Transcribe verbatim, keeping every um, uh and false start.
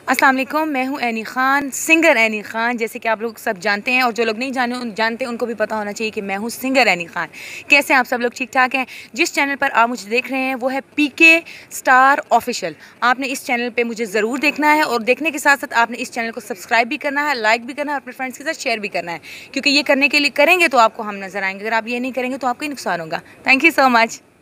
अस्सलाम वालेकुम, मैं हूँ Annie Khan, singer Annie Khan, जैसे कि आप लोग सब जानते हैं और जो लोग नहीं जाने उन जानते उनको भी पता होना चाहिए कि मैं हूँ सिंगर एनी ख़ान। कैसे हैं आप सब लोग? ठीक ठाक हैं? जिस चैनल पर आप मुझे देख रहे हैं वो है पीके स्टार ऑफिशियल। आपने इस चैनल पे मुझे ज़रूर देखना है और देखने के साथ साथ आपने इस चैनल को सब्सक्राइब भी करना है, लाइक भी करना है और अपने फ्रेंड्स के साथ शेयर भी करना है, क्योंकि ये करने के लिए करेंगे तो आपको हम नज़र आएंगे। अगर आप ये नहीं करेंगे तो आपको ही नुकसान होगा। Thank you so much.